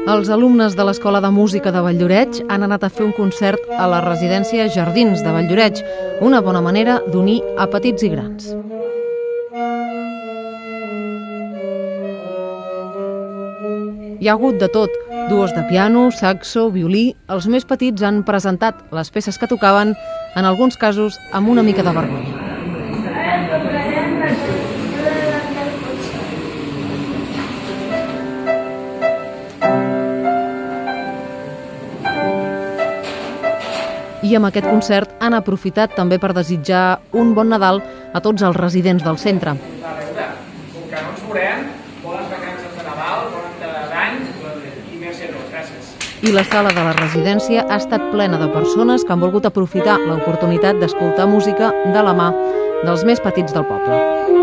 Els alumnes de l'Escola de Música de Valldoreix han anat a fer un concert a la residència Jardins de Valldoreix, una bona manera d'unir a petits i grans. Hi ha hagut de tot, duos de piano, saxo, violí. Els més petits han presentat les peces que tocaven, en alguns casos amb una mica de vergonya. I amb aquest concert han aprofitat també per desitjar un bon Nadal a tots els residents del centre. Com que no ens veurem, bones vacances de Nadal, bon d'any i merci a tots. Gràcies. I la sala de la residència ha estat plena de persones que han volgut aprofitar l'oportunitat d'escoltar música de la mà dels més petits del poble.